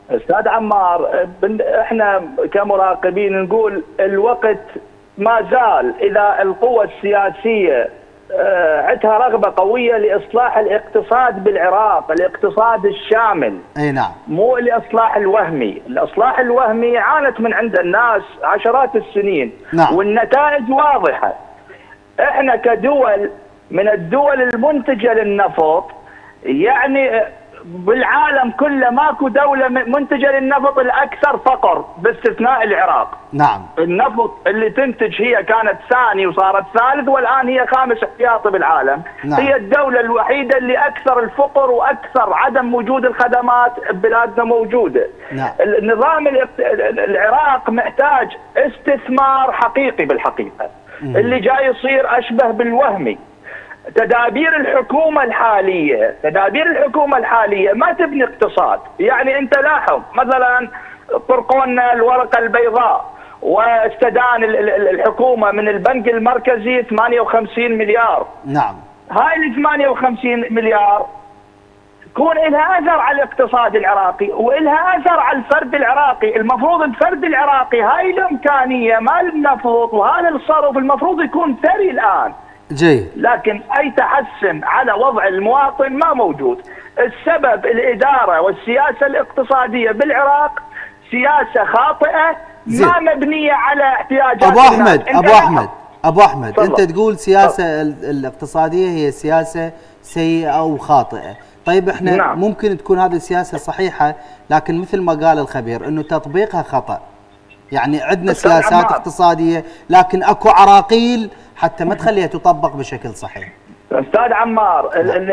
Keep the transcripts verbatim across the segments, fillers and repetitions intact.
استاذ عمار، احنا كمراقبين نقول الوقت ما زال، اذا القوى السياسيه عندها رغبه قويه لاصلاح الاقتصاد بالعراق، الاقتصاد الشامل. اي نعم. مو الاصلاح الوهمي، الاصلاح الوهمي عانت من عند الناس عشرات السنين. نعم. والنتائج واضحه. احنا كدول من الدول المنتجه للنفط، يعني بالعالم كله ماكو دولة منتجة للنفط الأكثر فقر باستثناء العراق. نعم. النفط اللي تنتج هي كانت ثاني وصارت ثالث والآن هي خامس احتياطي بالعالم. نعم. هي الدولة الوحيدة اللي أكثر الفقر وأكثر عدم وجود الخدمات ببلادنا موجودة. نعم. النظام العراق محتاج استثمار حقيقي بالحقيقة. مم. اللي جاي يصير أشبه بالوهمي. تدابير الحكومة الحالية تدابير الحكومة الحالية ما تبني اقتصاد. يعني انت لاحظ مثلا طرقونا الورقة البيضاء، واستدان الحكومة من البنك المركزي ثمانية وخمسين مليار. نعم. هاي ال ثمانية وخمسين مليار يكون لها اثر على الاقتصاد العراقي ولها اثر على الفرد العراقي. المفروض الفرد العراقي هاي الامكانية مال النفط وهذا الصرف المفروض يكون ثري الان. جيد. لكن اي تحسن على وضع المواطن ما موجود. السبب الاداره والسياسه الاقتصاديه بالعراق سياسه خاطئه زي. ما مبنيه على احتياجات ابو احمد الناس. ابو احمد ابو احمد فضل. انت تقول سياسه الاقتصاديه هي سياسه سيئه او خاطئه. طيب احنا نعم. ممكن تكون هذه السياسه صحيحه، لكن مثل ما قال الخبير انه تطبيقها خطا. يعني عندنا سياسات اقتصاديه لكن اكو عراقيل حتى ما تخليها تطبق بشكل صحيح. استاذ عمار،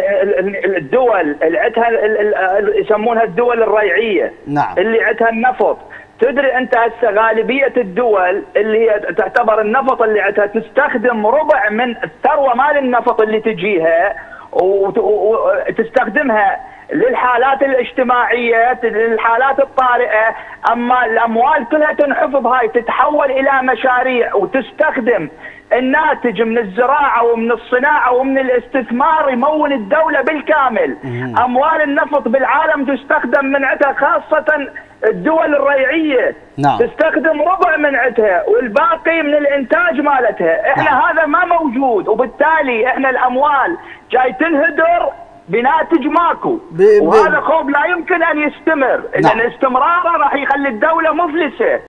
الدول اللي عندها يسمونها الدول الريعيه. نعم. اللي عندها النفط، تدري انت هسه غالبيه الدول اللي هي تعتبر النفط اللي عندها تستخدم ربع من الثروه مال النفط اللي تجيها وتستخدمها للحالات الاجتماعيه، للحالات الطارئه. اما الاموال كلها تنحفظ، هاي تتحول الى مشاريع وتستخدم الناتج من الزراعه ومن الصناعه ومن الاستثمار يمول الدوله بالكامل. اموال النفط بالعالم تستخدم من عندها، خاصه الدول الريعيه. نعم. تستخدم ربع من عندها والباقي من الانتاج مالتها. احنا نعم. هذا ما موجود، وبالتالي احنا الاموال جاي تنهدر بناتج ماكو. وهذا خوف لا يمكن ان يستمر. نعم. لان استمراره راح يخلي الدوله مفلسه.